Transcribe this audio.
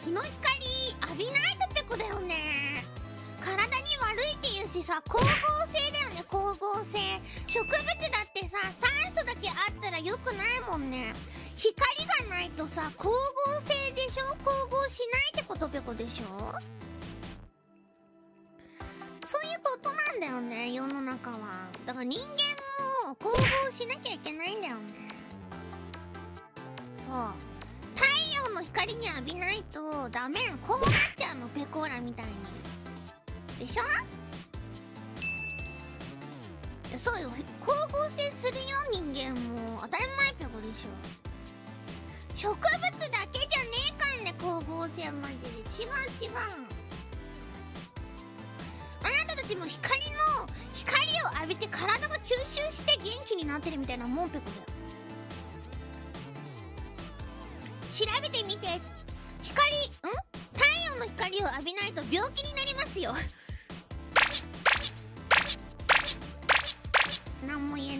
日の光浴びないとペコだよね。体に悪いって言うしさ、光合成だよね、光合成。植物だってさ、酸素だけあったら良くないもんね。光がないとさ、光合成でしょ、光合しないってことペコでしょ。そういうことなんだよね、世の中は。だから人間も光合しなきゃいけないんだよね。そう、太陽の光に浴びないとダメな、こうなっちゃうの、ペコーラみたいにでしょ。いや、そうよ、光合成するよ、人間も。当たり前ペコでしょ。植物だけじゃねえかんね、光合成マジで。違う違う。あなたたちも光を浴びて体が吸収して元気になってるみたいなもんペコだよ。調べてみて。太陽の光を浴びないと病気になりますよ。何も言え